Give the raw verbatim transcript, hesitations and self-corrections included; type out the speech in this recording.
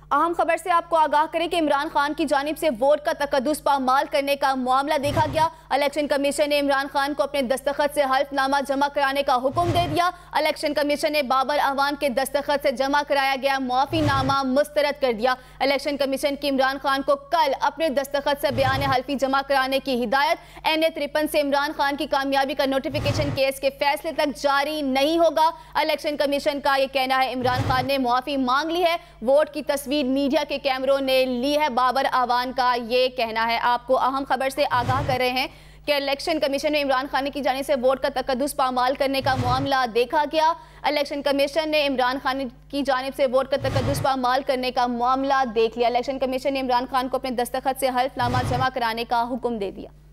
अहम खबर से आपको आगाह करें कि इमरान खान की जानिब से वोट का तकद्दुस पामाल करने का मामला देखा गया। इलेक्शन कमीशन ने इमरान खान को अपने दस्तखत से हल्फनामा जमा कराने का हुक्म दे दिया। इलेक्शन कमीशन ने बाबर अवान के दस्तखत से जमा कराया गया मुआफीनामा मुस्तरद कर दिया। इलेक्शन कमीशन की इमरान खान को कल अपने दस्तखत से बयान हल्फी जमा कराने की हिदायत। एन ए तिरपन से इमरान खान की कामयाबी का नोटिफिकेशन केस के फैसले तक जारी नहीं होगा। इलेक्शन कमीशन का यह कहना है इमरान खान ने मुआफी मांग ली है। वोट की तस्वीर मीडिया के कैमरों ने ली है। बाबर आवान का ये कहना है। आपको अहम खबर से आगाह कर रहे हैं कि इलेक्शन कमीशन में इमरान खान की जानिब से वोट का तकद्दुस पामाल करने का मामला देखा गया। इलेक्शन कमीशन ने इमरान खान की जानिब से वोट का तकद्दुस पामाल करने का मामला देख लिया। इलेक्शन कमीशन ने इमरान खान को अपने दस्तखत से हल्फनामा जमा कराने का हुक्म दे दिया।